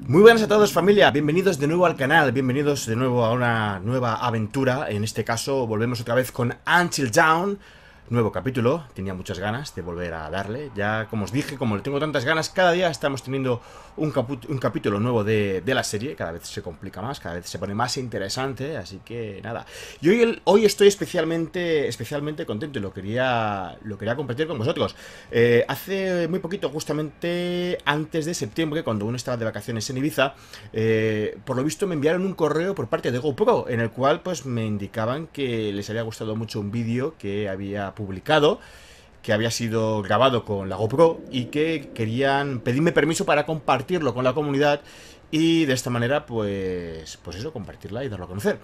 Muy buenas a todos, familia, bienvenidos de nuevo al canal, bienvenidos de nuevo a una nueva aventura. En este caso volvemos otra vez con Until Dawn. Nuevo capítulo, tenía muchas ganas de volver a darle. Ya, como os dije, como le tengo tantas ganas, cada día estamos teniendo un capítulo nuevo de la serie. Cada vez se complica más, cada vez se pone más interesante. Así que nada. Y hoy estoy especialmente contento y lo quería compartir con vosotros. Hace muy poquito, justamente antes de septiembre, cuando uno estaba de vacaciones en Ibiza, por lo visto me enviaron un correo por parte de GoPro, en el cual pues me indicaban que les había gustado mucho un vídeo que había publicado, que había sido grabado con la GoPro y que querían pedirme permiso para compartirlo con la comunidad y de esta manera pues eso, compartirla y darlo a conocer.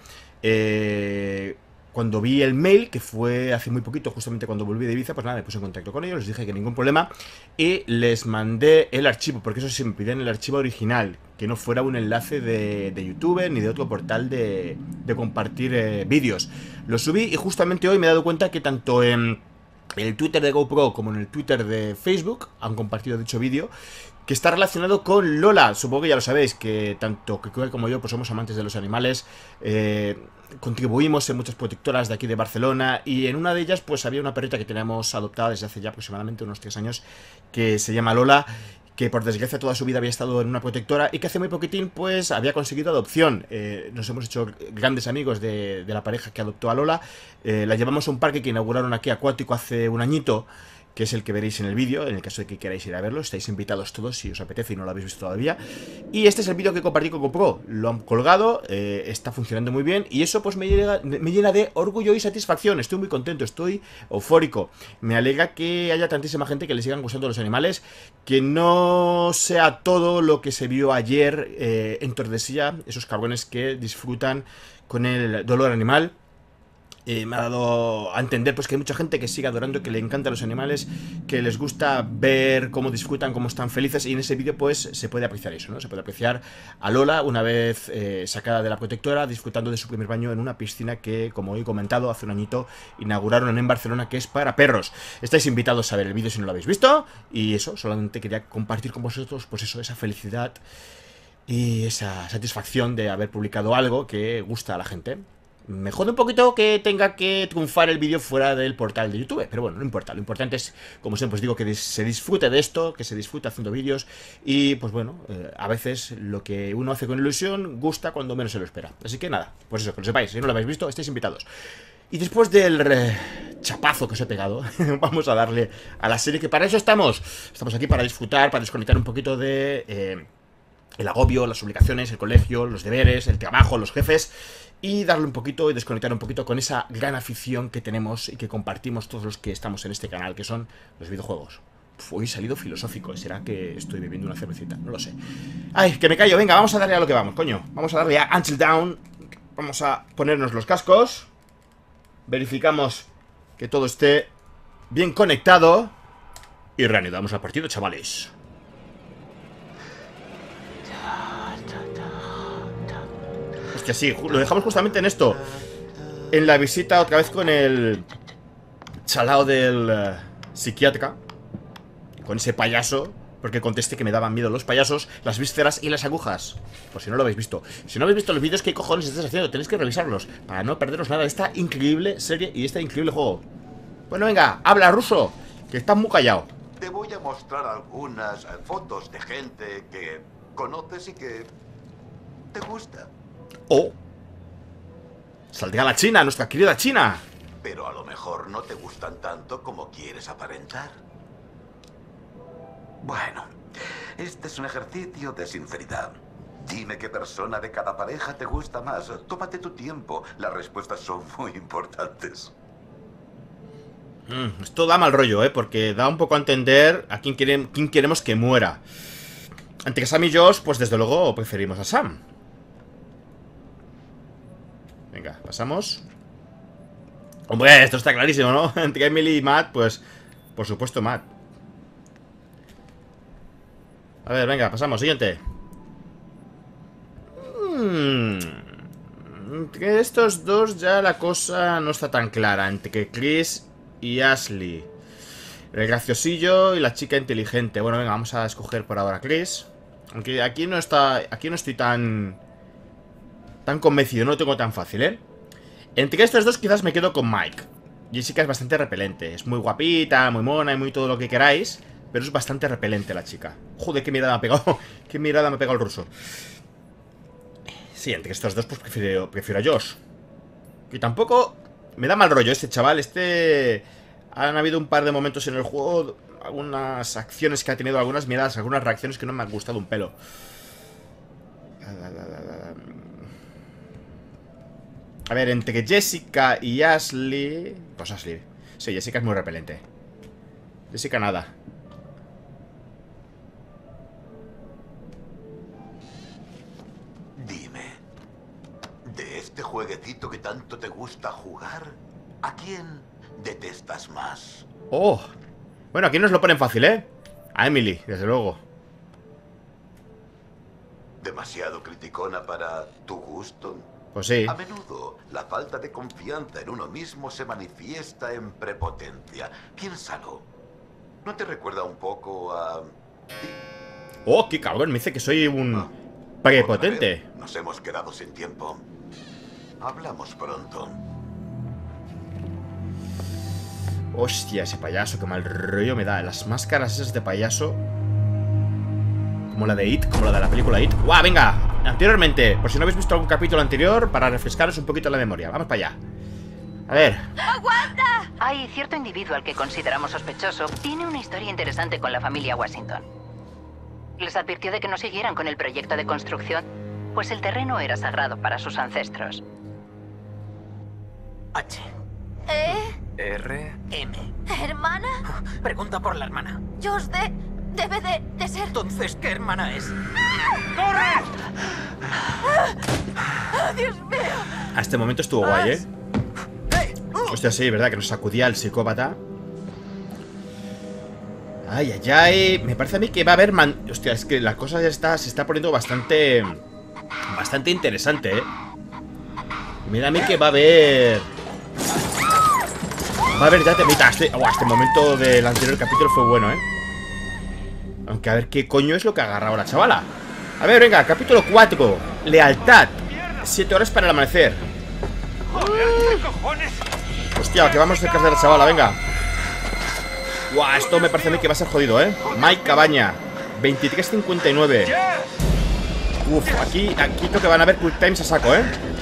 Cuando vi el mail, que fue hace muy poquito, justamente cuando volví de Ibiza, pues nada, me puse en contacto con ellos, les dije que ningún problema y les mandé el archivo, porque eso sí, me pidían el archivo original, que no fuera un enlace de YouTube ni de otro portal de compartir vídeos. Lo subí y justamente hoy me he dado cuenta que tanto en el Twitter de GoPro como en el Twitter de Facebook han compartido dicho vídeo, que está relacionado con Lola. Supongo que ya lo sabéis, que tanto Kikuel como yo pues somos amantes de los animales, contribuimos en muchas protectoras de aquí de Barcelona, y en una de ellas pues había una perrita que teníamos adoptada desde hace ya aproximadamente unos 3 años, que se llama Lola, que por desgracia toda su vida había estado en una protectora y que hace muy poquitín pues había conseguido adopción. Nos hemos hecho grandes amigos de la pareja que adoptó a Lola. La llevamos a un parque que inauguraron aquí acuático hace un añito, que es el que veréis en el vídeo, en el caso de que queráis ir a verlo. Estáis invitados todos si os apetece y no lo habéis visto todavía. Y este es el vídeo que compartí con GoPro. Lo han colgado, está funcionando muy bien y eso pues me llena de orgullo y satisfacción. Estoy muy contento, estoy eufórico. Me alegra que haya tantísima gente que le sigan gustando los animales, que no sea todo lo que se vio ayer en Tordesillas, esos cabrones que disfrutan con el dolor animal. Me ha dado a entender pues que hay mucha gente que sigue adorando, que le encantan los animales, que les gusta ver cómo disfrutan, cómo están felices, y en ese vídeo pues se puede apreciar eso, ¿no? Se puede apreciar a Lola una vez sacada de la protectora, disfrutando de su primer baño en una piscina que, como he comentado, hace un añito inauguraron en Barcelona, que es para perros. Estáis invitados a ver el vídeo si no lo habéis visto, y eso, solamente quería compartir con vosotros pues eso, esa felicidad y esa satisfacción de haber publicado algo que gusta a la gente. Me jode un poquito que tenga que triunfar el vídeo fuera del portal de YouTube, pero bueno, no importa. Lo importante es, como siempre os digo, que se disfrute de esto, que se disfrute haciendo vídeos. Y pues bueno, a veces lo que uno hace con ilusión gusta cuando menos se lo espera. Así que nada, pues eso, que lo sepáis. Si no lo habéis visto, estáis invitados. Y después del chapazo que os he pegado, vamos a darle a la serie, que para eso estamos. Estamos aquí para disfrutar, para desconectar un poquito de el agobio, las obligaciones, el colegio, los deberes, el trabajo, los jefes, y darle un poquito y desconectar un poquito con esa gran afición que tenemos y que compartimos todos los que estamos en este canal, que son los videojuegos. Hoy he salido filosófico, ¿será que estoy bebiendo una cervecita? No lo sé. Ay, que me callo, venga, vamos a darle a lo que vamos, coño. Vamos a darle a Until Dawn. Vamos a ponernos los cascos. Verificamos que todo esté bien conectado y reanudamos el partido, chavales. Que sí, lo dejamos justamente en esto. En la visita otra vez con el chalao del psiquiatra, con ese payaso, porque contesté que me daban miedo los payasos, las vísceras y las agujas. Por si no lo habéis visto. Si no habéis visto los vídeos, ¿qué cojones estáis haciendo? Tenéis que revisarlos para no perderos nada de esta increíble serie y este increíble juego. Bueno, venga, habla ruso, que estás muy callado. Te voy a mostrar algunas fotos de gente que conoces y que te gusta. Oh, saldrá la China, nuestra querida China. Pero a lo mejor no te gustan tanto como quieres aparentar. Bueno, este es un ejercicio de sinceridad. Dime qué persona de cada pareja te gusta más. Tómate tu tiempo. Las respuestas son muy importantes. Esto da mal rollo, porque da un poco a entender a quién queremos que muera. Entre Sam y Josh, pues desde luego preferimos a Sam. Venga, pasamos. Hombre, esto está clarísimo, ¿no? Entre Emily y Matt, pues por supuesto Matt. A ver, venga, pasamos, siguiente. Entre estos dos ya la cosa no está tan clara. Entre Chris y Ashley, el graciosillo y la chica inteligente. Bueno, venga, vamos a escoger por ahora a Chris. Aunque aquí no estoy tan convencido, no lo tengo tan fácil, ¿eh? Entre estos dos quizás me quedo con Mike. Jessica es bastante repelente. Es muy guapita, muy mona y muy todo lo que queráis. Pero es bastante repelente la chica. Joder, qué mirada me ha pegado. Qué mirada me ha pegado el ruso. Sí, entre estos dos pues prefiero a Josh. Y tampoco me da mal rollo este chaval. Han habido un par de momentos en el juego, algunas acciones que ha tenido, algunas miradas, algunas reacciones que no me han gustado un pelo. A ver, entre Jessica y Ashley... Pues Ashley. Sí, Jessica es muy repelente. Jessica nada. Dime, de este jueguecito que tanto te gusta jugar, ¿a quién detestas más? Oh. Bueno, aquí nos lo ponen fácil, ¿eh? A Emily, desde luego. ¿Demasiado criticona para tu gusto? Pues sí. A menudo, la falta de confianza en uno mismo se manifiesta en prepotencia. Piénsalo. ¿No te recuerda un poco a ti? Oh, qué cabrón, me dice que soy un prepotente. Otra vez, nos hemos quedado sin tiempo. Hablamos pronto. Hostia, ese payaso, qué mal rollo me da. Las máscaras esas de payaso, como la de It, como la de la película It. ¡Guau, venga! Anteriormente, por si no habéis visto algún capítulo anterior, para refrescaros un poquito la memoria. Vamos para allá. A ver. ¡Aguanta! Hay cierto individuo al que consideramos sospechoso. Tiene una historia interesante con la familia Washington. Les advirtió de que no siguieran con el proyecto de construcción, pues el terreno era sagrado para sus ancestros. H. R. M. ¿Hermana? Pregunta por la hermana. Josh debe de ser... Entonces, ¿qué hermana es? ¡Dios mío! A este momento estuvo guay, ¿eh? Hostia, sí, ¿verdad? Que nos sacudía el psicópata. Ay, ay, ay. Me parece a mí que va a haber... Hostia, es que la cosa ya se está poniendo bastante interesante, ¿eh? Mira a mí que va a haber... ya temita. Este momento del anterior capítulo fue bueno, ¿eh? Aunque a ver qué coño es lo que ha agarrado la chavala. A ver, venga, capítulo 4. Lealtad. 7 horas para el amanecer. Hostia, que vamos cerca de la chavala, venga. Guau, esto me parece a mí que va a ser jodido, ¿eh? Mike Cabaña 23:59. Uf, aquí creo que van a haber quick times a saco, ¿eh?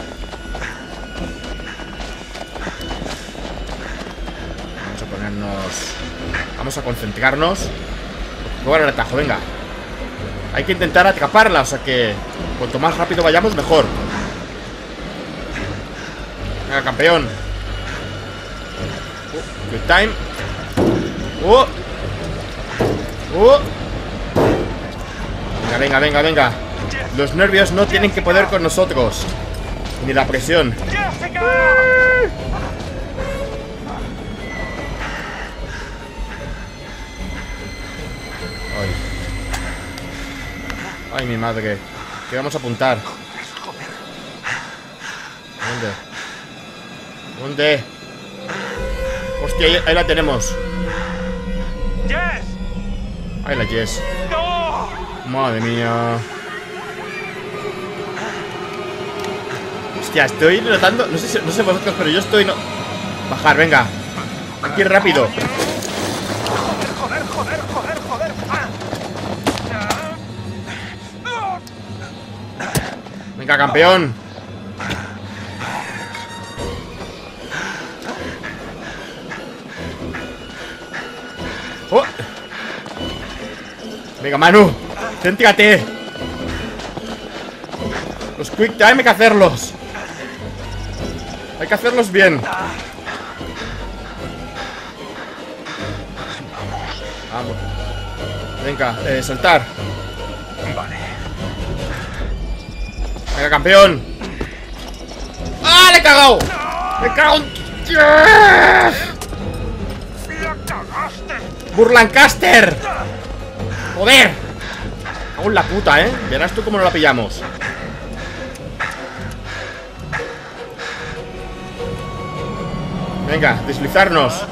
Vamos a ponernos... Vamos a concentrarnos. Jugar al atajo, venga. Hay que intentar atraparla, o sea que cuanto más rápido vayamos, mejor. Venga, campeón. Quick time. Venga, venga, venga. Los nervios no tienen que poder con nosotros. Ni la presión. Ay, mi madre. ¿Qué vamos a apuntar? ¿Dónde? Hostia, ahí la tenemos. Ahí la Jess. Madre mía. Hostia, estoy notando. No sé vosotros, pero yo estoy Bajar, venga. Aquí rápido. Joder. Venga, campeón. Oh. Venga, Manu, céntrate. Los quick time hay que hacerlos. Hay que hacerlos bien. Vamos. Venga, saltar. Vale. Venga, campeón. ¡Ah, le he cagado! ¡Le he cagado! ¡Burlancaster! ¡Joder! Cago en la puta, ¿eh? Verás tú cómo no la pillamos. Venga, deslizarnos.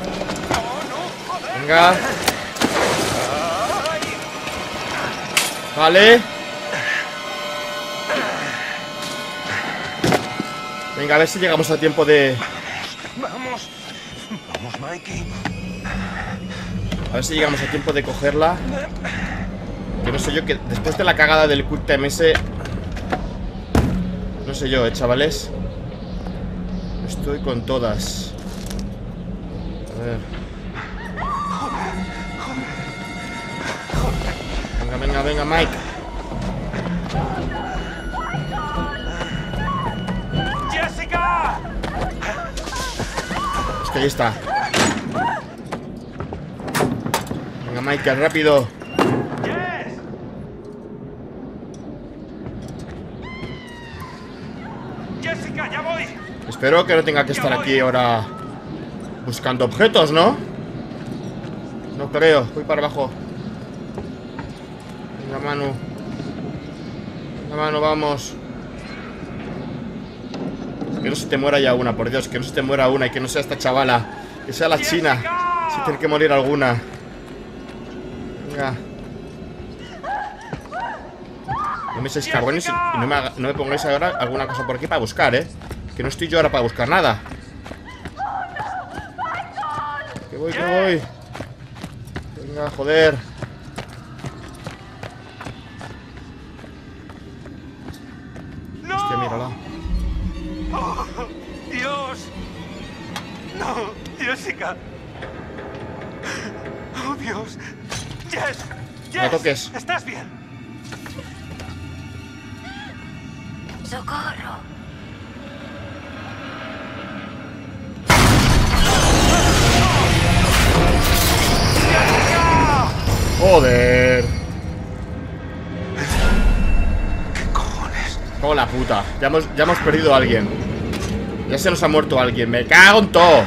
Venga. Vale. Venga, a ver si llegamos a tiempo de... Vamos. Vamos, Mikey. A ver si llegamos a tiempo de cogerla. Que no sé yo, que después de la cagada del Quick Time ese... No sé yo, chavales. Estoy con todas. A ver. Venga, venga, venga, Mike. ¡Jessica! Es que ahí está. Venga, Michael, rápido. ¡Jess! ¡Jessica, ya voy! Espero que no tenga que estar aquí ahora buscando objetos, ¿no? No creo, voy para abajo. Venga, Manu. Venga, Manu, vamos. Que no se te muera ya una, por Dios. Que no se te muera una y que no sea esta chavala. Que sea la china. Si tiene que morir alguna. Venga. No me seáis cabrones y no me pongáis ahora alguna cosa por aquí para buscar, ¿eh? Que no estoy yo ahora para buscar nada. Que voy, que voy. Venga, joder. ¡No! Hostia, mírala. ¡Oh, Dios! ¡No! ¡Jessica! ¡Oh, Dios! ¡Jess! ¡Jess! No toques. ¿Estás bien? ¡Socorro! Joder. ¿Qué cojones? Cago la puta. Ya hemos perdido a alguien. Ya se nos ha muerto alguien. Me cago en todo.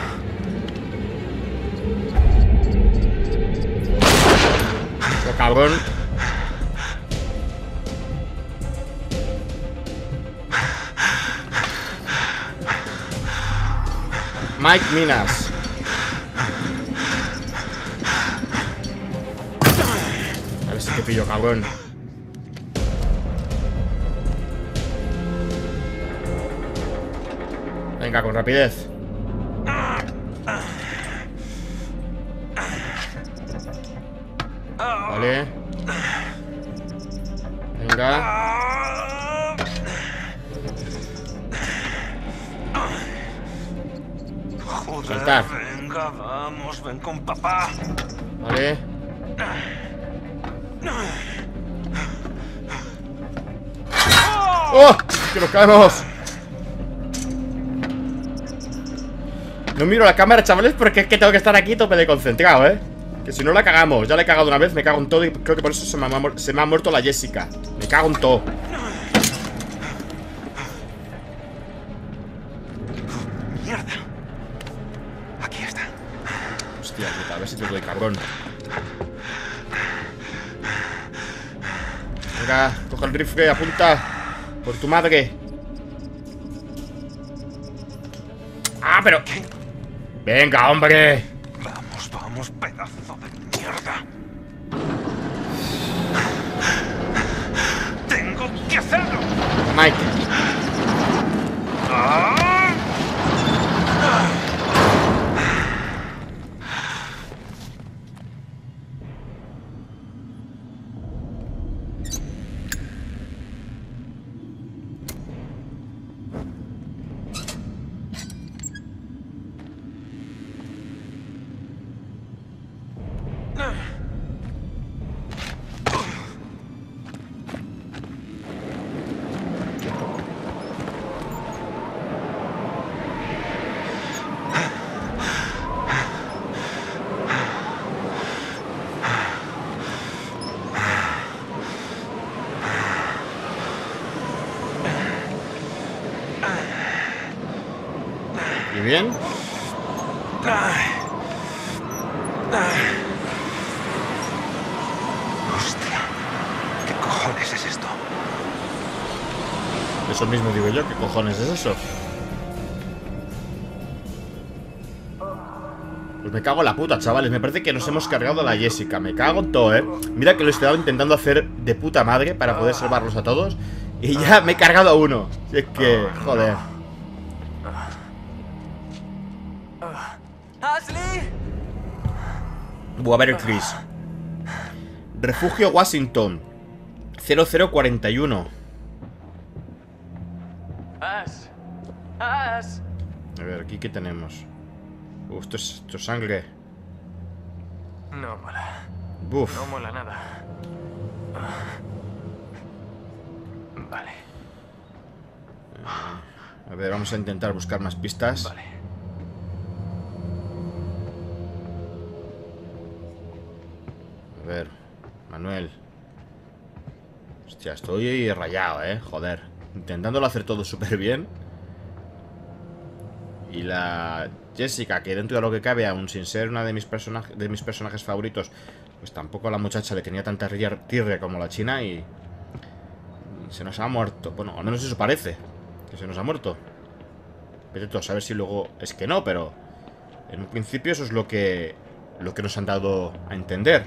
Oh, cabrón. Mike Minas. A ver si te pillo, cabrón. Venga, con rapidez. Vale. Venga. Joder, Saltar. venga, vamos, ven con papá. Vale. ¡Oh! ¡Que nos caemos! No miro la cámara, chavales, porque es que tengo que estar aquí tope de concentrado, ¿eh? Que si no la cagamos. Ya la he cagado una vez, me cago en todo. Y creo que por eso se me ha muerto la Jessica. Me cago en todo. Mierda. Aquí está. Hostia puta, a ver si te doy, cabrón. Venga, coge el rifle, apunta. Por tu madre. ¡Ah, pero! ¡Venga, hombre! Vamos, vamos, pedazo de mierda. Tengo que hacerlo. Mike. ¿Y bien? Hostia. ¿Qué cojones es esto? Eso mismo digo yo, ¿qué cojones es eso? Pues me cago en la puta, chavales. Me parece que nos hemos cargado a la Jessica. Me cago en todo, Mira que lo he estado intentando hacer de puta madre para poder salvarlos a todos. Y ya me he cargado a uno. Si es que, joder. ¡Ashley! Voy a ver el Chris. Refugio Washington 0041. ¡Ash! A ver, aquí qué tenemos. Esto es sangre. No mola. Buf. No mola nada. Vale. A ver, vamos a intentar buscar más pistas. Vale. A ver, Manuel. Hostia, estoy rayado, joder. Intentándolo hacer todo súper bien. Y la Jessica, que dentro de lo que cabe, aún sin ser una de mis personajes favoritos, pues tampoco a la muchacha le tenía tanta tirria como la china y se nos ha muerto. Bueno, al menos eso parece, que se nos ha muerto. Vete tú a saber si luego es que no, pero en un principio eso es lo que nos han dado a entender.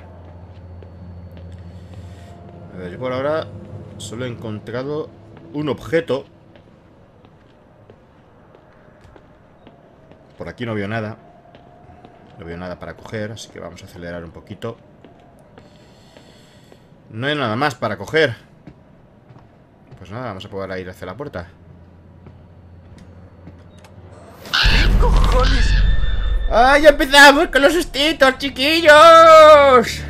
A ver, yo por ahora solo he encontrado un objeto. Por aquí no veo nada. No veo nada para coger, así que vamos a acelerar un poquito. No hay nada más para coger. Pues nada, vamos a poder ir hacia la puerta. ¿Qué cojones? ¡Ah, ya empezamos con los sustitos, chiquillos!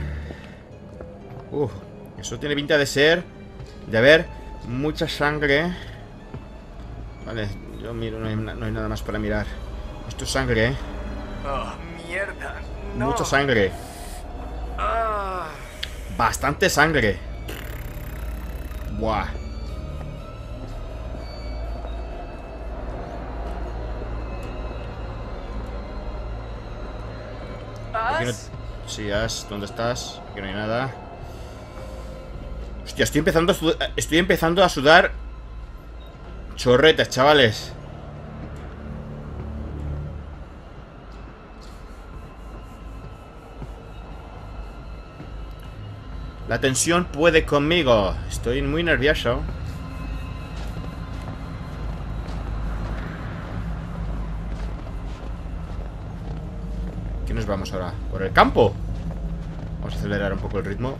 Eso tiene pinta de ser... de haber mucha sangre. Vale, yo miro, no hay nada más para mirar. Esto es sangre, Oh, mierda. No. Mucha sangre. Ah. Bastante sangre. Buah. Aquí no... Sí, Ash, ¿dónde estás? Aquí no hay nada. Hostia, estoy empezando a sudar chorretas, chavales. La tensión puede conmigo. Estoy muy nervioso. ¿Qué nos vamos ahora? ¿Por el campo? Vamos a acelerar un poco el ritmo.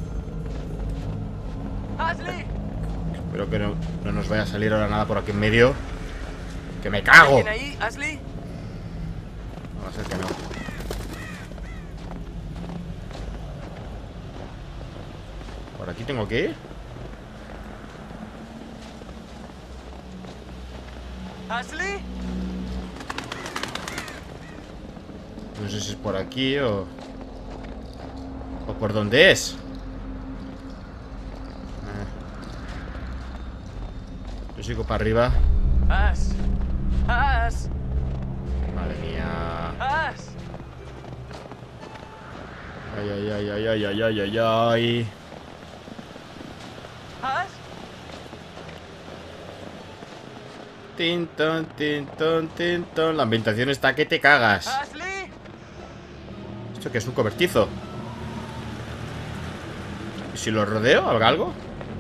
¡Ashley! Espero que no nos vaya a salir ahora nada por aquí en medio. ¡Que me cago! ¿Alguien ahí, Ashley? No va a ser que no. ¿Por aquí tengo que ir? ¿Ashley? No sé si es por aquí o por dónde es. Yo sigo para arriba. Ash. Ash. Madre mía. Ash. Ay, ay, ay, ay, ay, ay, ay, ay, ay. Ash. Tinton, tinton, tinton. La ambientación está que te cagas. Ashley. ¿Esto qué es? ¿Un cobertizo? ¿Y si lo rodeo? ¿Algo?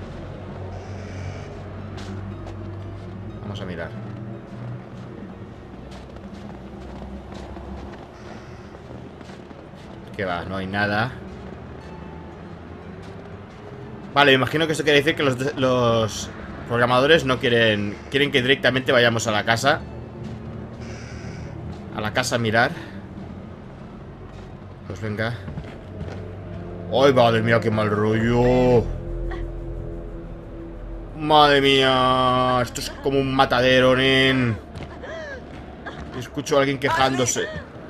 Vamos a mirar. ¿Qué va? No hay nada. Vale, me imagino que esto quiere decir que los programadores no quieren que directamente vayamos a la casa. A la casa a mirar. Pues venga. ¡Ay, madre mía, qué mal rollo! Madre mía, esto es como un matadero, nen. Escucho a alguien quejándose.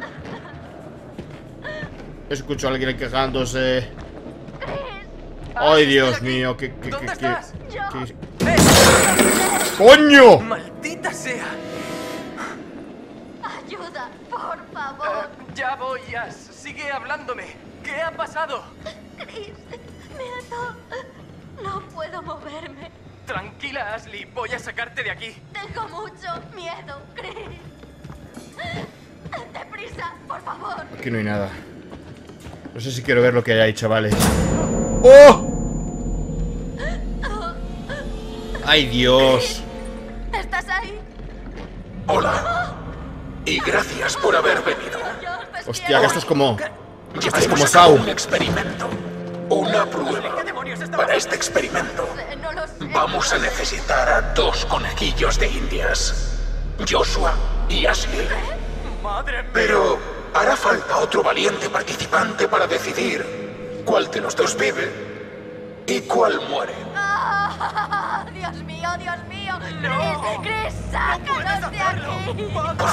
Escucho a alguien quejándose. ¡Ay, Dios mío! ¿Qué? ¿Dónde estás? ¡Coño! ¡Maldita sea! Ayuda, por favor. Ya voy, Ash. Sigue hablándome. ¿Qué ha pasado? Chris, me ató. No puedo moverme. Tranquila, Ashley. Voy a sacarte de aquí. Tengo mucho miedo, Chris. Deprisa, por favor. Aquí no hay nada. No sé si quiero ver lo que hay ahí, chavales. ¡Oh! ¡Ay, Dios! ¿Estás ahí? Hola. Y gracias por haber venido. Hostia, que esto es como... Esto es como Llevamos a cabo Sau. un experimento. Una prueba. Para este experimento No lo sé. vamos a necesitar a 2 conejillos de indias. Joshua y Ashley. ¡Madre mía! Pero hará falta otro valiente participante para decidir cuál de los 2 vive y cuál muere. Ah, Dios mío, Dios mío. Chris, sácanos de aquí.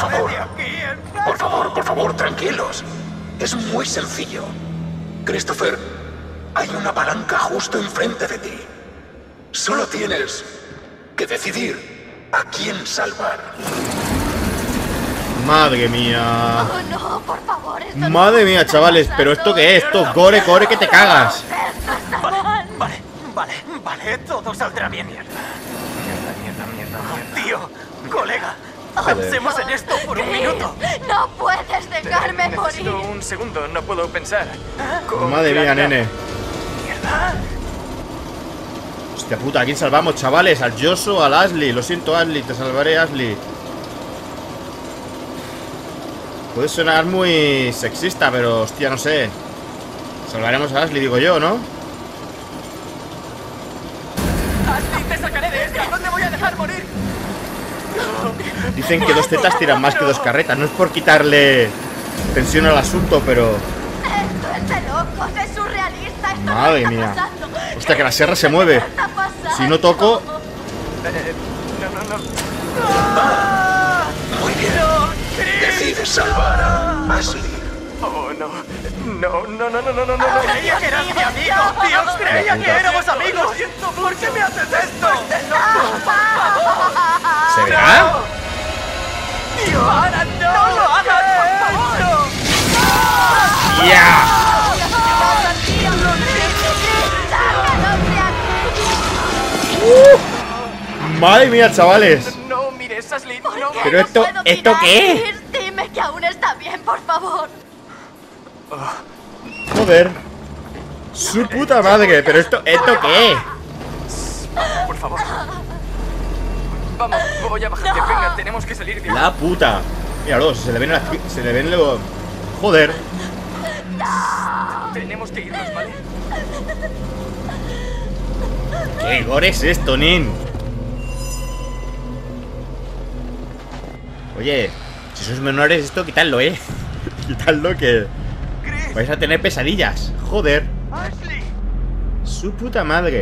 Por favor, tranquilos. Es muy sencillo. Christopher, hay una palanca justo enfrente de ti. Solo tienes que decidir a quién salvar. Madre mía. Oh, no, por favor. Esto no Madre puede mía, estar chavales. pasando. ¿Pero esto qué es? Esto es gore, gore que te cagas. Esto está mal. Vale, todo saldrá bien. Mierda. Tío, colega, pensemos en esto por un minuto. No puedes dejarme morir. Necesito un segundo, no puedo pensar. Madre mía, nene. Mierda. Hostia puta, ¿a quién salvamos, chavales? Al Joshua, al Ashley. Lo siento, Ashley, te salvaré, Ashley. Puede sonar muy sexista, pero hostia, no sé. Salvaremos a Ashley, digo yo, ¿no? Ashley, te sacaré de esta. No te voy a dejar morir. Dicen que 2 tetas tiran más que 2 carretas. No es por quitarle tensión al asunto, pero... Esto es de locos, es surrealista. Esto Madre no está mía. pasando. Hostia, que la sierra se mueve. ¿Qué está pasando? Si no toco... No. Muy bien. Decides salvar a Ashley. Oh, no. No. Creía que eras mi amigo, tío. Creía que éramos amigos. ¿Por qué me haces esto? ¿Se verá? Tío, ahora no lo hagas, por favor. ¡Ya! Madre mía, chavales. No mires, Ashley. No. Pero esto ¿qué es? Dime que aún está bien, por favor. Joder. Su puta madre. Pero esto ¿qué es? Por favor. Vamos, voy a bajar. Que venga, tenemos que salir de aquí. La puta. Míralo, se le ven los... Joder. Tenemos que irnos, ¿vale? ¿Qué gore es esto, nin? Oye, si sois menores, esto quitadlo, Quitadlo que Chris, vais a tener pesadillas. Joder. Ashley. Su puta madre.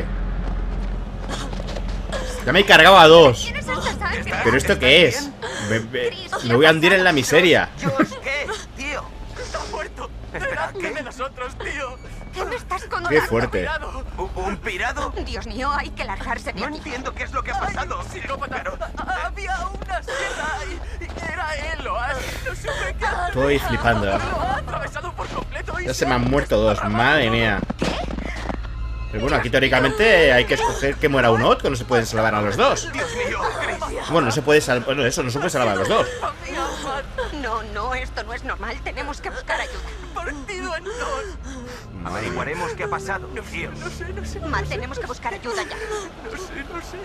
Ya me he cargado a 2. ¿Pero esto qué es? Me voy a hundir en la miseria. Josh, ¿qué? Tío, está muerto. Delante de nosotros, tío. ¿Qué me estás contando? Qué fuerte. Pirado. ¿Un pirado? Dios mío, hay que largarse de No aquí. entiendo qué es lo que ha pasado. Psicópata. Había una sierra y era él o Ashley. No supe qué hacer. Estoy flipando. Lo ha atravesado por completo y Ya se me han muerto 2. Madre mía. Pero bueno, aquí teóricamente hay que escoger que muera uno o otro. No se pueden salvar a los 2. Dios mío, Chris. Bueno, no se puede salvar. Bueno, eso, no se puede salvar a los 2. No, esto no es normal. Tenemos que buscar ayuda. Partido en 2. Averiguaremos qué ha pasado. Tío. No sé. Mal, tenemos que buscar ayuda ya. No sé.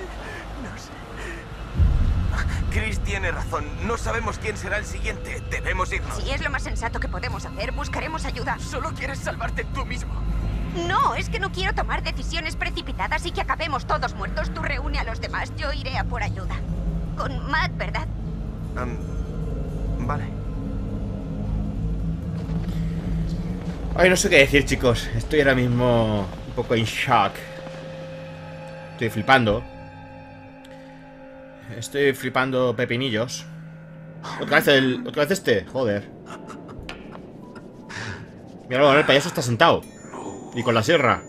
Chris tiene razón. No sabemos quién será el siguiente. Debemos irnos. Si es lo más sensato que podemos hacer, buscaremos ayuda. Solo quieres salvarte tú mismo. No, es que no quiero tomar decisiones precipitadas y que acabemos todos muertos. Tú reúne a los demás, yo iré a por ayuda. Con Matt, ¿verdad? Vale. Ay, no sé qué decir, chicos. Estoy ahora mismo un poco en shock. Estoy flipando. Estoy flipando pepinillos. Otra vez este. Joder. Míralo, el payaso está sentado. Y con la sierra.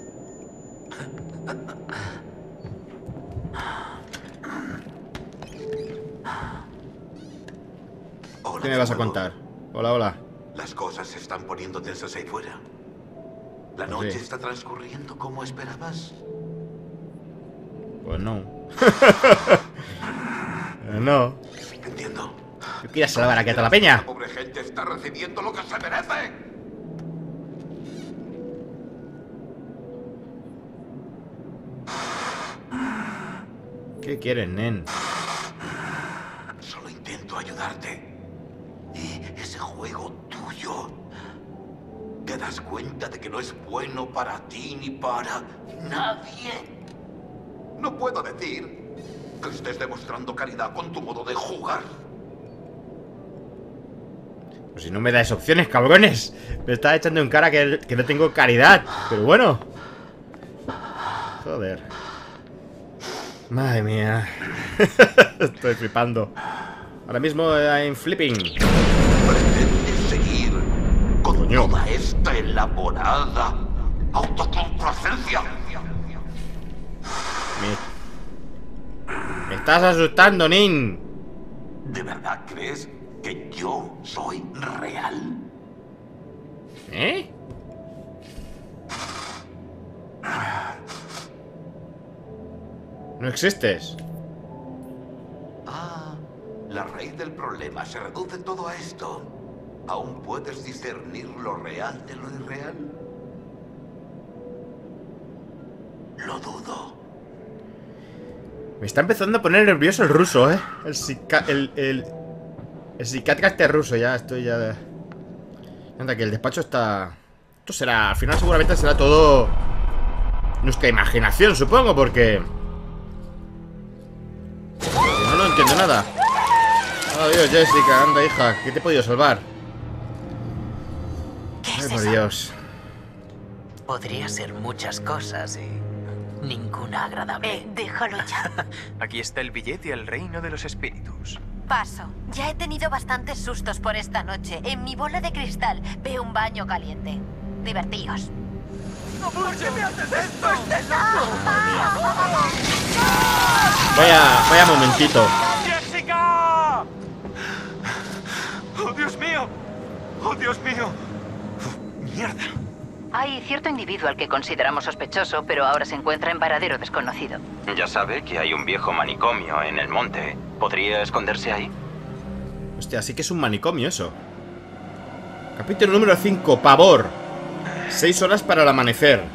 ¿Qué me vas a contar? Hola. Las cosas se están poniendo tensas ahí fuera. ¿La Pues noche sí. está transcurriendo como esperabas? Pues no. No. Entiendo. Yo quería salvar aquí a toda la peña. La pobre gente está recibiendo lo que se merece. ¿Qué quieres, nen? Solo intento ayudarte. Y ese juego tuyo... ¿Te das cuenta de que no es bueno para ti ni para nadie? No puedo decir que estés demostrando caridad con tu modo de jugar. Pues si no me dais opciones, cabrones. Me está echando en cara que no tengo caridad. Pero bueno. Joder. Madre mía. Estoy flipando. Ahora mismo I'm flipping. ¿Pretendes seguir con Coño. toda esta elaborada autocomplacencia? Me estás asustando, Nin. ¿De verdad crees que yo soy real? ¿Eh? No existes. Ah, la raíz del problema se reduce todo a esto. ¿Aún puedes discernir lo real de lo irreal? Lo dudo. Me está empezando a poner nervioso el ruso, ¿eh? El psiquiatra ruso, ya estoy ya de... Anda, que el despacho está... Esto será... Al final seguramente será todo... nuestra imaginación, supongo, porque... No entiendo nada. Adiós, Jessica, anda, hija, que te he podido salvar. Ay, por Dios. Podría ser muchas cosas y ninguna agradable. Déjalo ya. Aquí está el billete al reino de los espíritus. Paso. Ya he tenido bastantes sustos por esta noche. En mi bola de cristal veo un baño caliente. Divertíos. ¿Por qué me haces esto? Vaya momentito. ¡Jessica! ¡Oh, Dios mío! ¡Oh, Dios mío! ¡Mierda! Hay cierto individuo al que consideramos sospechoso, pero ahora se encuentra en paradero desconocido. Ya sabe que hay un viejo manicomio en el monte. ¿Podría esconderse ahí? Hostia, sí que es un manicomio eso. Capítulo número 5, pavor. 6 horas para el amanecer.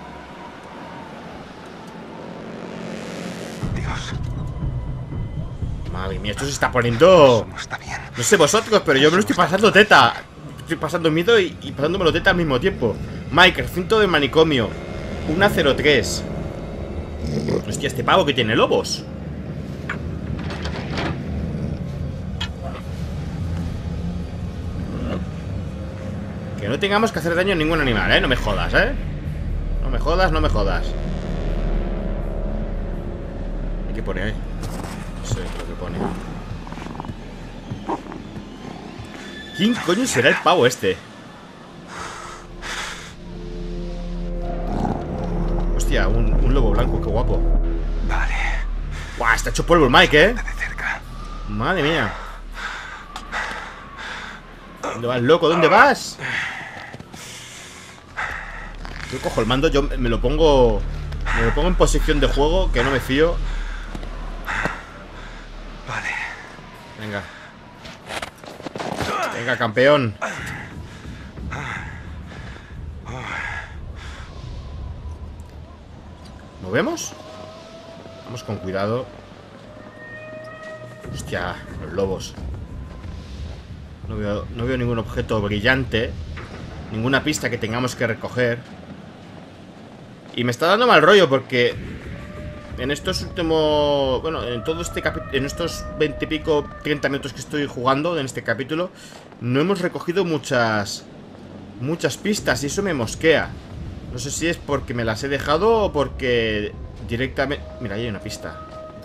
Dios. Madre mía, esto se está poniendo... No está bien. No sé vosotros, pero yo me lo estoy pasando teta. Estoy pasando miedo y pasándomelo teta al mismo tiempo. Mike, recinto de manicomio 103. Hostia, este pavo que tiene lobos. Que no tengamos que hacer daño a ningún animal, ¿eh? No me jodas, ¿eh? No me jodas, no me jodas. ¿Qué pone ahí? No sé lo que pone. ¿Quién coño será el pavo este? Hostia, un lobo blanco, qué guapo. Vale. Guau, está hecho polvo el Mike, ¿eh? De cerca. Madre mía. ¿Dónde vas, loco? ¿Dónde vas? Yo cojo el mando, yo me lo pongo en posición de juego, que no me fío. Vale. Venga. Venga, campeón. ¿Movemos? Vamos con cuidado. Hostia, los lobos. No veo ningún objeto brillante. Ninguna pista que tengamos que recoger. Y me está dando mal rollo porque en estos últimos... Bueno, en todo este capítulo, en estos 20 y pico, 30 minutos que estoy jugando en este capítulo, no hemos recogido muchas pistas y eso me mosquea. No sé si es porque me las he dejado o porque directamente... Mira, ahí hay una pista.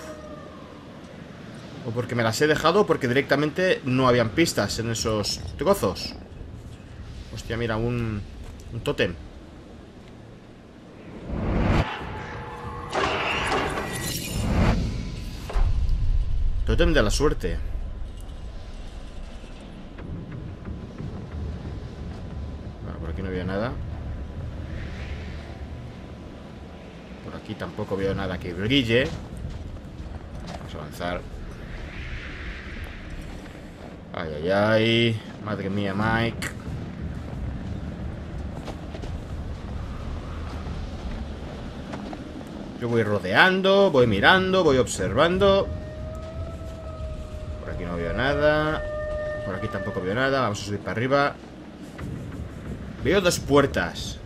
O porque me las he dejado o porque directamente no habían pistas en esos trozos. Hostia, mira, un tótem. Tótem de la suerte. Bueno, por aquí no veo nada. Por aquí tampoco veo nada que brille. Vamos a avanzar. Ay, ay, ay. Madre mía, Mike. Yo voy rodeando, voy mirando, voy observando. Por aquí no veo nada. Por aquí tampoco veo nada. Vamos a subir para arriba. Veo dos puertas.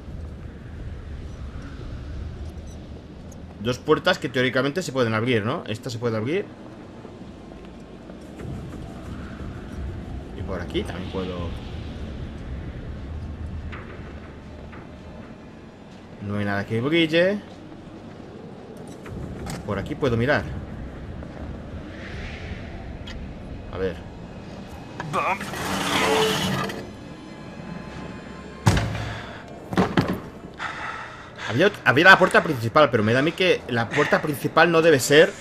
Dos puertas que teóricamente se pueden abrir, ¿no? Esta se puede abrir. Y por aquí también puedo. No hay nada que brille. Por aquí puedo mirar. A ver. Había la puerta principal, pero me da a mí que la puerta principal no debe ser.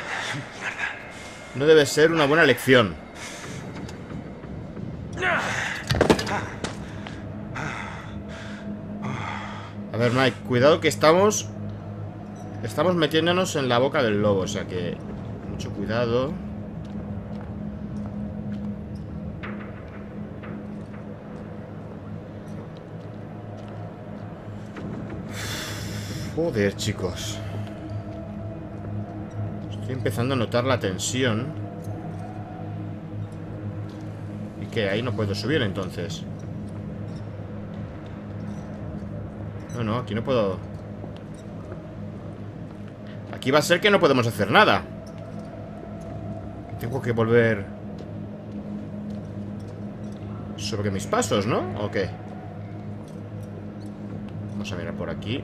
No debe ser una buena elección. A ver, Mike, cuidado que estamos metiéndonos en la boca del lobo, o sea que mucho cuidado. Joder, chicos. Estoy empezando a notar la tensión. ¿Y qué? Ahí no puedo subir entonces. No, aquí no puedo. Aquí va a ser que no podemos hacer nada. Tengo que volver sobre mis pasos, ¿no? ¿O qué? Vamos a mirar por aquí.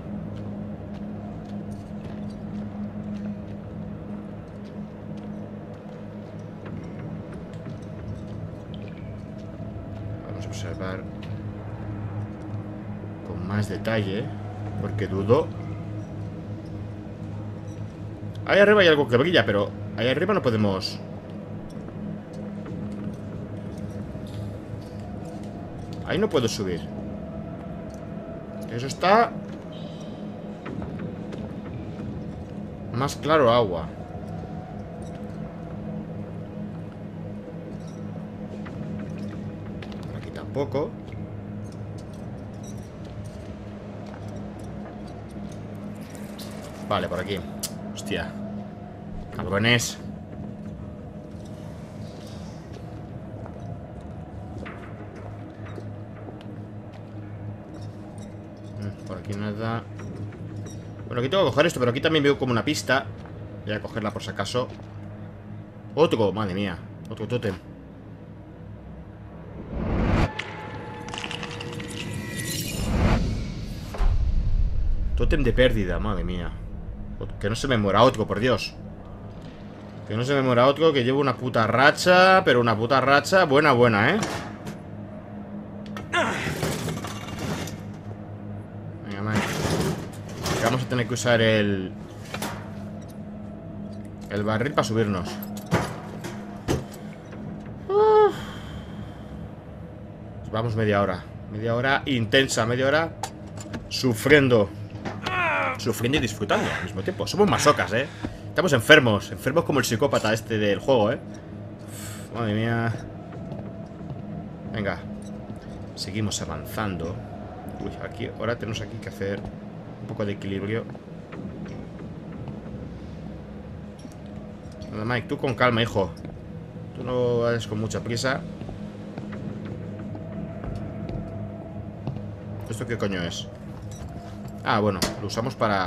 Vamos a observar con más detalle, porque dudo. Ahí arriba hay algo que brilla, pero ahí arriba no podemos. Ahí no puedo subir. Eso está más claro agua. Por aquí tampoco. Vale, por aquí. Hostia. Cabrones. Por aquí nada. Bueno, aquí tengo que coger esto, pero aquí también veo como una pista. Voy a cogerla por si acaso. Otro, madre mía. Otro tótem. Tótem de pérdida, madre mía. Que no se me muera otro, por Dios. Que no se me muera otro, que llevo una puta racha. Pero una puta racha buena, ¿eh? Venga, man. Que vamos a tener que usar el barril para subirnos. Vamos media hora. Media hora intensa, media hora sufriendo. Sufriendo y disfrutando al mismo tiempo. Somos masocas, ¿eh? Estamos enfermos. Enfermos como el psicópata este del juego, ¿eh? Uf, madre mía. Venga. Seguimos avanzando. Uy, aquí, ahora tenemos aquí que hacer un poco de equilibrio. Nada, Mike, tú con calma, hijo. Tú no vayas con mucha prisa. ¿Esto qué coño es? Ah, bueno, lo usamos para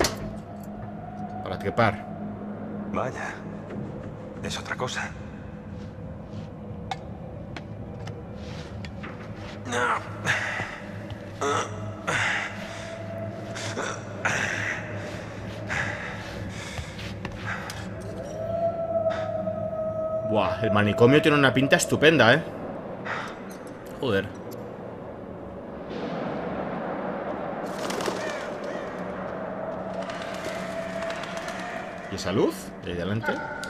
trepar. Vaya, es otra cosa. Buah, el manicomio tiene una pinta estupenda, ¿eh? Joder. ¿Y esa luz? ¿De ahí delante?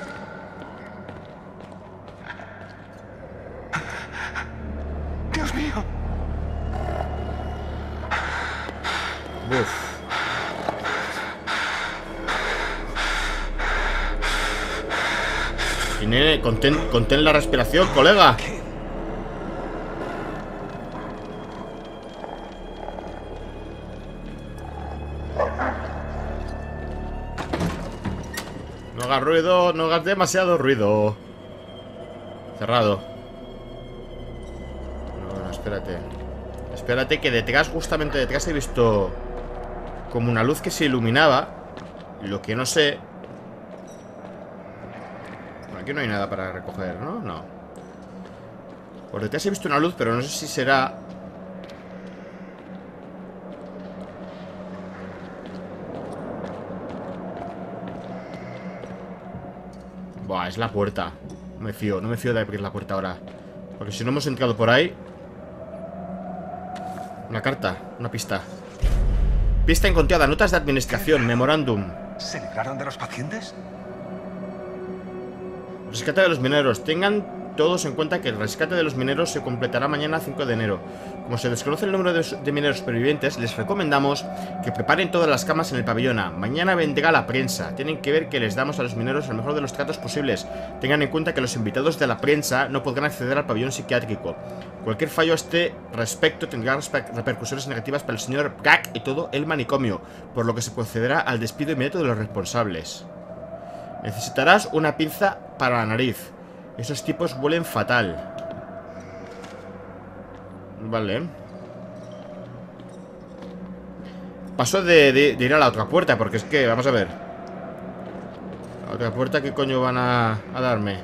¡Dios mío! Uf. Y nene, contén la respiración, colega. ¿Qué No hagas ruido, no hagas demasiado ruido. Cerrado. No, espérate. Espérate que detrás, justamente detrás he visto como una luz que se iluminaba. Lo que no sé. Bueno, aquí no hay nada para recoger, ¿no? No. Por detrás he visto una luz, pero no sé si será... Buah, es la puerta. No me fío de abrir la puerta ahora. Porque si no hemos entrado por ahí... Una carta, una pista. Pista encontrada, notas de administración, memorándum. ¿Se libraron de los pacientes? Rescate de los mineros. Tengan todos en cuenta que el rescate de los mineros se completará mañana 5 de enero. Como se desconoce el número de mineros supervivientes, les recomendamos que preparen todas las camas en el pabellón A. Mañana vendrá la prensa. Tienen que ver que les damos a los mineros el mejor de los tratos posibles. Tengan en cuenta que los invitados de la prensa no podrán acceder al pabellón psiquiátrico. Cualquier fallo a este respecto tendrá repercusiones negativas para el señor Brack y todo el manicomio, por lo que se procederá al despido inmediato de los responsables. Necesitarás una pinza para la nariz. Esos tipos huelen fatal. Vale. Paso de ir a la otra puerta, porque es que, vamos a ver. La otra puerta, ¿qué coño van a darme?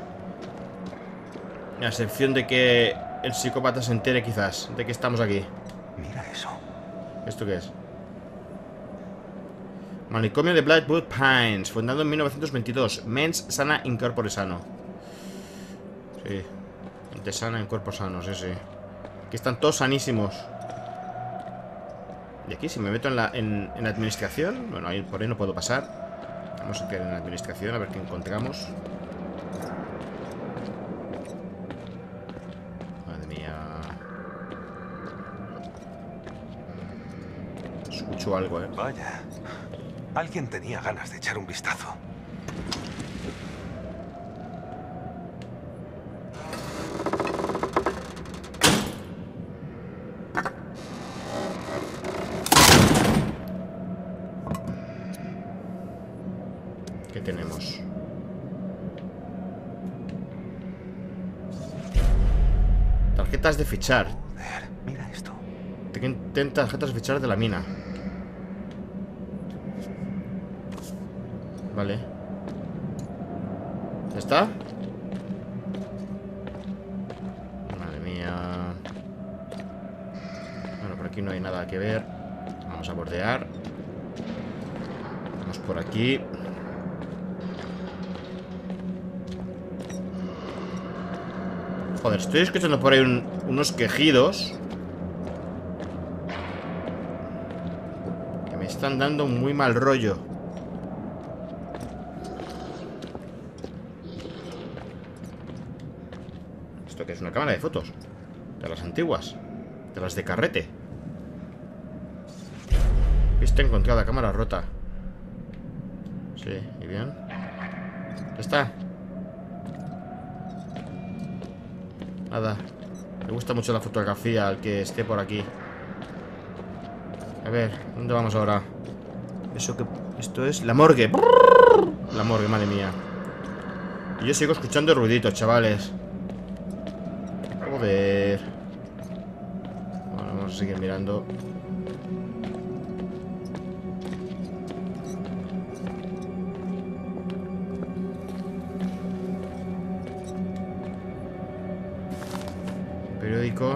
A excepción de que el psicópata se entere quizás de que estamos aquí. Mira eso. ¿Esto qué es? Manicomio de Blackwood Pines, fundado en 1922. Mens sana in corpore sano. Sí. Gente sana en cuerpo sano, sí, sí. Aquí están todos sanísimos. Y aquí, si me meto en administración... Bueno, ahí, por ahí no puedo pasar. Vamos a entrar en administración, a ver qué encontramos. Madre mía. Escucho algo, Vaya. Alguien tenía ganas de echar un vistazo. ¿Qué tenemos? Tarjetas de fichar. Joder, mira esto. Ten tarjetas de fichar de la mina. Vale. ¿Ya está? Madre mía. Bueno, por aquí no hay nada que ver. Vamos a bordear. Vamos por aquí. Joder, estoy escuchando por ahí unos quejidos que me están dando muy mal rollo. ¿Esto qué es? Una cámara de fotos. De las antiguas. De las de carrete. Pista encontrada, cámara rota. Sí, y bien. Ya está. Nada. Me gusta mucho la fotografía al que esté por aquí. A ver, ¿dónde vamos ahora? Eso que... Esto es la morgue. La morgue, madre mía. Y yo sigo escuchando ruiditos, chavales. Joder. Bueno, vamos a seguir mirando. Periódico.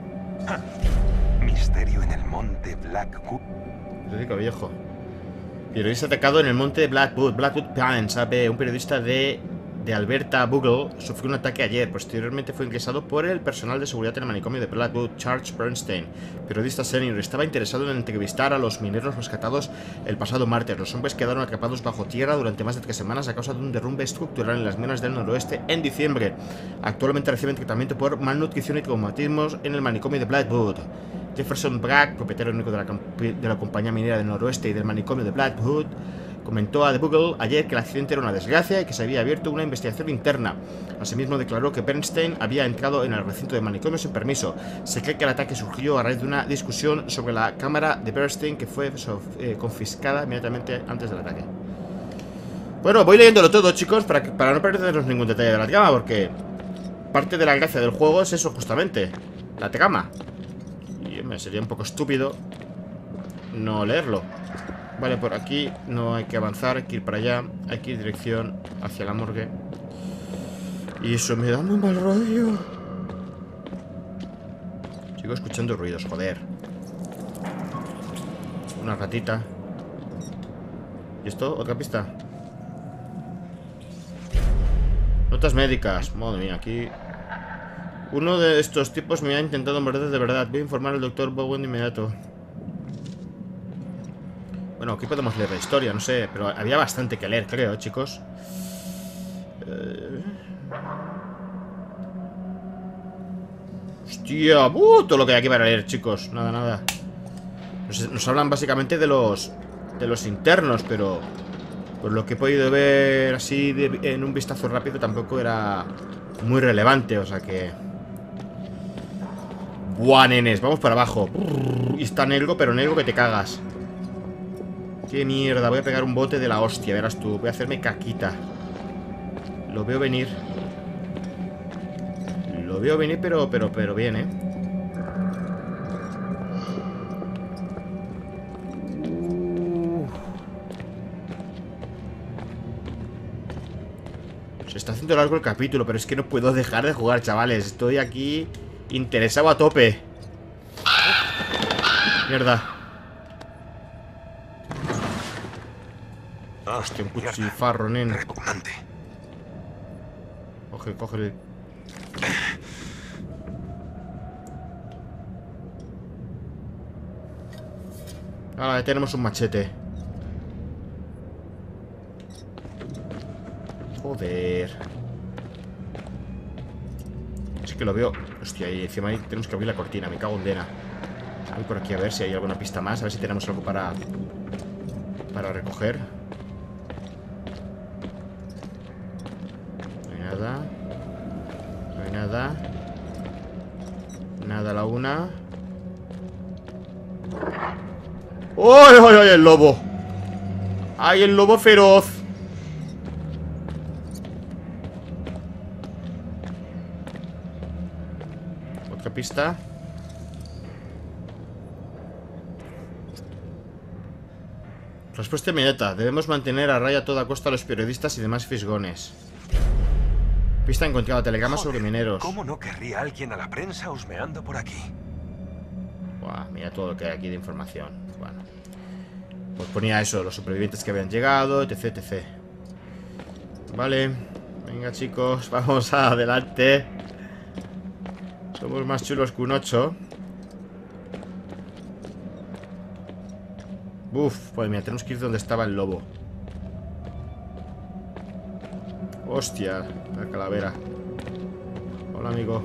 Misterio en el monte Blackwood. Periódico viejo. Periodista atacado en el monte Blackwood Pines, AP. Un periodista de Alberta Bugle sufrió un ataque ayer. Posteriormente fue ingresado por el personal de seguridad en el manicomio de Blackwood. Charles Bernstein, periodista senior, estaba interesado en entrevistar a los mineros rescatados el pasado martes. Los hombres quedaron atrapados bajo tierra durante más de 3 semanas a causa de un derrumbe estructural en las minas del noroeste en diciembre. Actualmente reciben tratamiento por malnutrición y traumatismos en el manicomio de Blackwood. Jefferson Brack, propietario único de la compañía minera del noroeste y del manicomio de Blackwood, comentó a The Bugle ayer que el accidente era una desgracia y que se había abierto una investigación interna. Asimismo declaró que Bernstein había entrado en el recinto de manicomio sin permiso. Se cree que el ataque surgió a raíz de una discusión sobre la cámara de Bernstein que fue confiscada inmediatamente antes del ataque. Bueno, voy leyéndolo todo, chicos, para no perdernos ningún detalle de la trama, porque parte de la gracia del juego es eso, justamente, la trama. Y me sería un poco estúpido no leerlo. Vale, por aquí no hay que avanzar, hay que ir para allá, hay que ir dirección hacia la morgue. Y eso me da un mal rollo. Sigo escuchando ruidos, joder. Una ratita. ¿Y esto? ¿Otra pista? Notas médicas. Madre mía, aquí... Uno de estos tipos me ha intentado morder de verdad. Voy a informar al doctor Bowen de inmediato. Bueno, aquí podemos leer la historia, no sé. Pero había bastante que leer, creo, chicos. Hostia, todo lo que hay aquí para leer, chicos. Nada, nada. Nos hablan básicamente de los internos, pero por lo que he podido ver así en un vistazo rápido tampoco era muy relevante, o sea que... Buah, nenes, vamos para abajo. Y está Nelgo, pero Nelgo que te cagas. Qué mierda, voy a pegar un bote de la hostia, verás tú. Voy a hacerme caquita. Lo veo venir. Lo veo venir, pero bien, Se está haciendo largo el capítulo, pero es que no puedo dejar de jugar, chavales. Estoy aquí interesado a tope. Mierda. Hostia, un cuchifarro, nen. Repugnante. Coge. Ahora ya tenemos un machete. Joder. Es que lo veo. Hostia, y encima ahí tenemos que abrir la cortina. Me cago en dena. Voy por aquí a ver si hay alguna pista más. A ver si tenemos algo para recoger. No hay nada. No hay nada. Nada a la una. ¡Ay, ay, ay! El lobo. ¡Ay, el lobo feroz! Otra pista. Respuesta inmediata. Debemos mantener a raya a toda costa a los periodistas y demás fisgones. Pista encontrada. Telegrama sobre mineros. ¿Cómo no querría alguien a la prensa husmeando por aquí? Buah, mira todo lo que hay aquí de información. Bueno, pues ponía eso, los supervivientes que habían llegado, etc, etc. Vale, venga chicos, vamos adelante. Somos más chulos que un 8. Uf, pues mira, tenemos que ir donde estaba el lobo. Hostia, la calavera. Hola, amigo.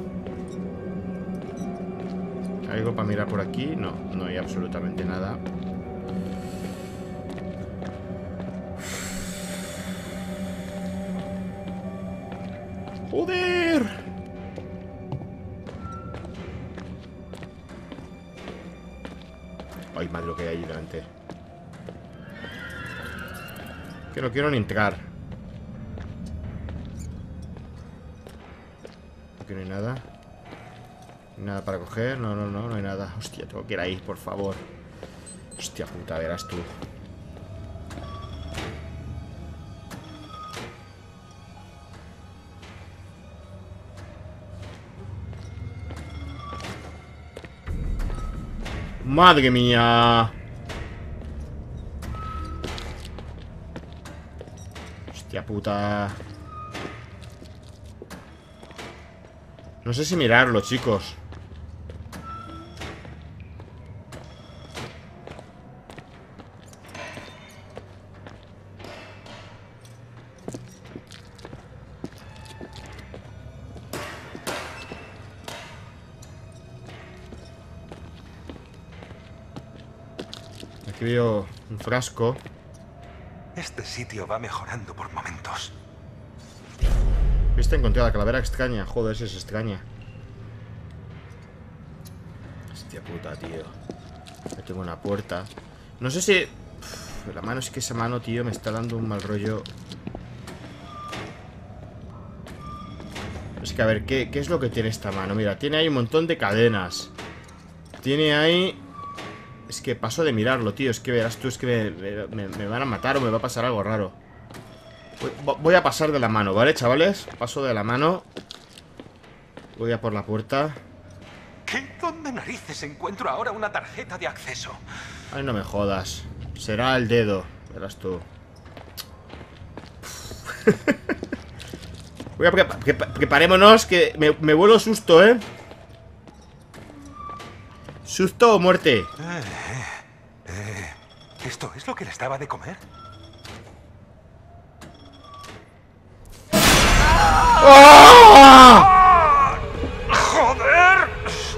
¿Hay algo para mirar por aquí? No, no hay absolutamente nada. ¡Joder! Ay, madre, lo que hay ahí delante. Que no quiero ni entrar. Aquí no hay nada. Nada para coger, no hay nada. Hostia, tengo que ir ahí, por favor. Hostia puta, verás tú. Madre mía. Hostia puta. No sé si mirarlo, chicos. Aquí veo un frasco. Este sitio va mejorando por momentos. Pista encontrada, calavera extraña. Joder, esa es extraña. Hostia puta, tío. Aquí tengo una puerta. No sé si... Uf, la mano, es que esa mano, tío, me está dando un mal rollo Es que a ver, ¿qué es lo que tiene esta mano? Mira, tiene ahí un montón de cadenas. Tiene ahí... Es que paso de mirarlo, tío. Es que verás tú, es que me van a matar o me va a pasar algo raro. Voy a pasar de la mano, ¿vale, chavales? Paso de la mano. Voy a por la puerta. ¿Qué? ¿Dónde narices encuentro ahora una tarjeta de acceso? Ay, no me jodas. Será el dedo, verás tú. Voy a preparémonos, que me vuelo susto, ¿eh? ¿Susto o muerte? ¿Esto es lo que les daba de comer? ¡Oh! ¡Joder!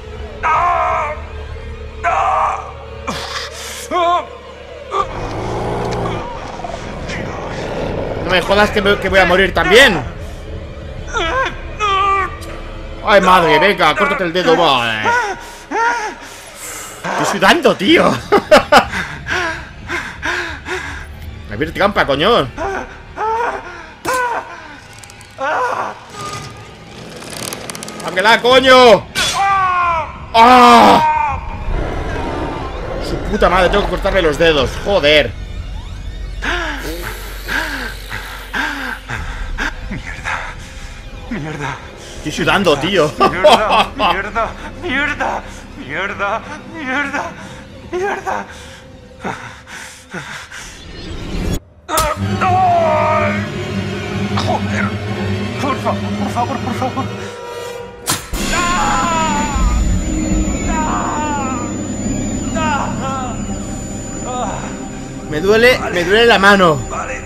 No me jodas que voy a morir también. Ay, madre, venga, córtate el dedo. Vale. Estoy sudando, tío. Abrir trampa, coño. ¡Ángela, coño! ¡Ah! Su puta madre, tengo que cortarle los dedos. Joder. Mierda. Estoy sudando, tío. Mierda. Joder. Por favor. Me duele la mano. Vale.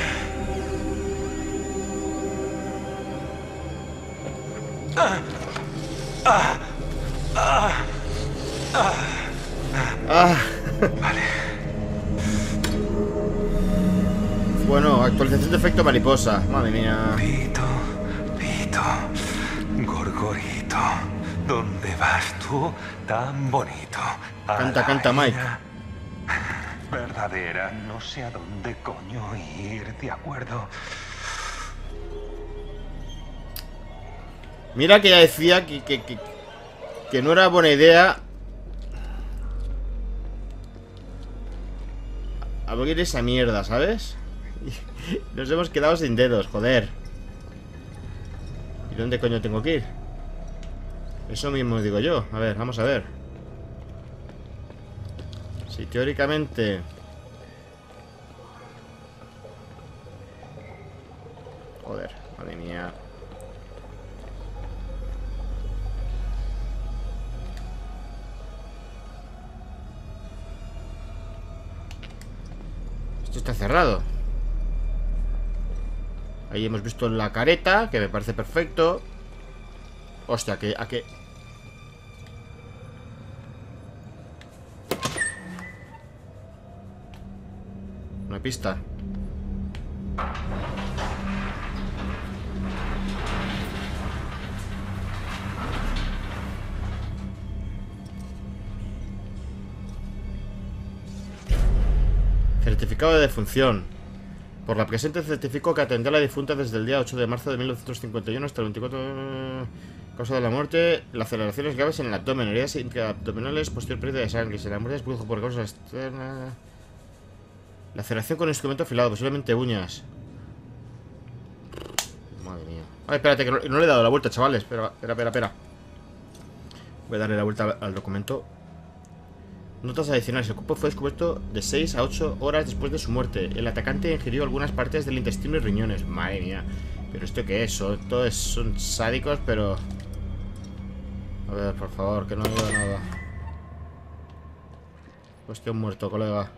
Vale. Bueno, actualización de efecto mariposa. Madre mía. Pito, Gorgorito, ¿dónde vas tú tan bonito? Canta, Mike. Verdadera, no sé a dónde coño ir, ¿de acuerdo? Mira que ya decía que no era buena idea abrir esa mierda, ¿sabes? Nos hemos quedado sin dedos, joder. ¿Y dónde coño tengo que ir? Eso mismo digo yo. A ver, vamos a ver. Si teóricamente... Joder, madre mía. Esto está cerrado. Ahí hemos visto la careta, que me parece perfecto. Hostia, ¿a qué? Una pista. Certificado de defunción. Por la presente certifico que atendió a la difunta desde el día 8 de marzo de 1951 hasta el 24... Causa de la muerte, laceraciones graves en el abdomen, heridas intraabdominales, posterior pérdida de sangre. Si la muerte es produjo por causa externa... Laceración con instrumento afilado, posiblemente uñas. Madre mía. Ay, espérate, que no le he dado la vuelta, chavales. Espera. Voy a darle la vuelta al documento. Notas adicionales. El cuerpo fue descubierto de 6 a 8 horas después de su muerte. El atacante ingirió algunas partes del intestino y riñones. Madre mía. ¿Pero esto qué es? Todos son sádicos, pero... A ver, por favor, que no diga nada. Cuestión muerto, colega.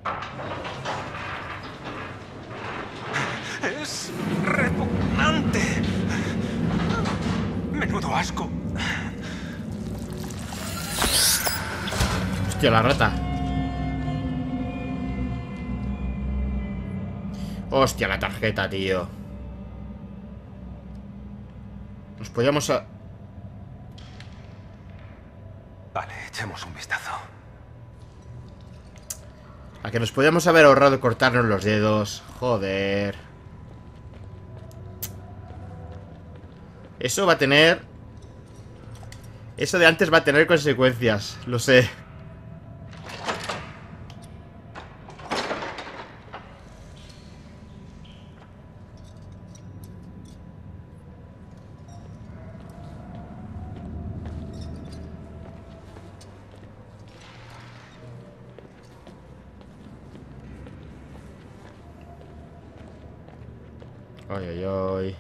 Es repugnante. Menudo asco. Hostia, la rata. Hostia, la tarjeta, tío. Nos podíamos... Vale, echemos un vistazo. A que nos podíamos haber ahorrado cortarnos los dedos. Joder. Eso va a tener... Eso de antes va a tener consecuencias, lo sé. Ay, ay, ay.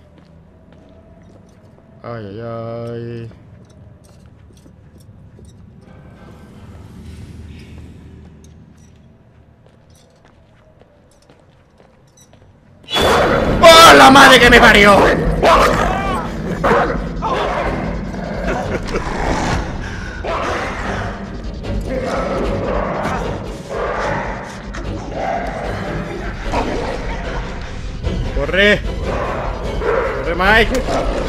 Ay, ay, ay. ¡Oh, la madre que me parió! ¡Corre! ¡Corre, Mike!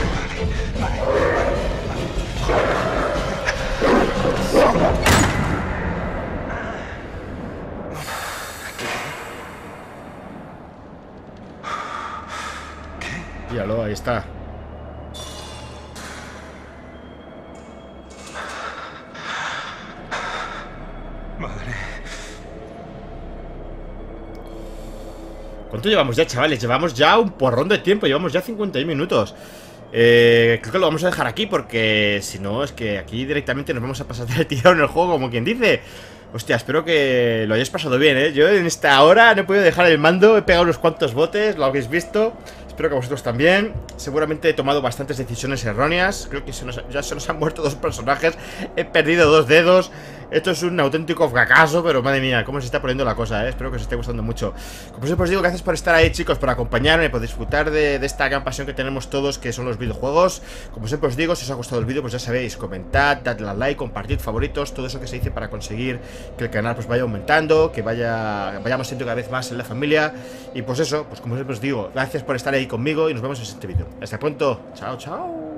Míralo, ahí está. Madre. ¿Cuánto llevamos ya, chavales? Llevamos ya un porrón de tiempo. Llevamos ya 51 minutos. Creo que lo vamos a dejar aquí porque si no es que aquí directamente nos vamos a pasar el tirón en el juego, como quien dice. Hostia, espero que lo hayáis pasado bien, ¿eh? Yo en esta hora no he podido dejar el mando. He pegado unos cuantos botes, lo habéis visto. Espero que vosotros también. Seguramente he tomado bastantes decisiones erróneas. Creo que ya se nos han muerto 2 personajes. He perdido 2 dedos. Esto es un auténtico fracaso, pero madre mía, cómo se está poniendo la cosa, ¿eh? Espero que os esté gustando mucho. Como siempre os digo, gracias por estar ahí, chicos, por acompañarme, por disfrutar de esta gran pasión que tenemos todos, que son los videojuegos. Como siempre os digo, si os ha gustado el vídeo, pues ya sabéis, comentad, dadle al like, compartid favoritos, todo eso que se dice para conseguir que el canal pues vaya aumentando, que vayamos siendo cada vez más en la familia. Y pues eso, pues como siempre os digo, gracias por estar ahí conmigo y nos vemos en este vídeo. Hasta pronto, chao, chao.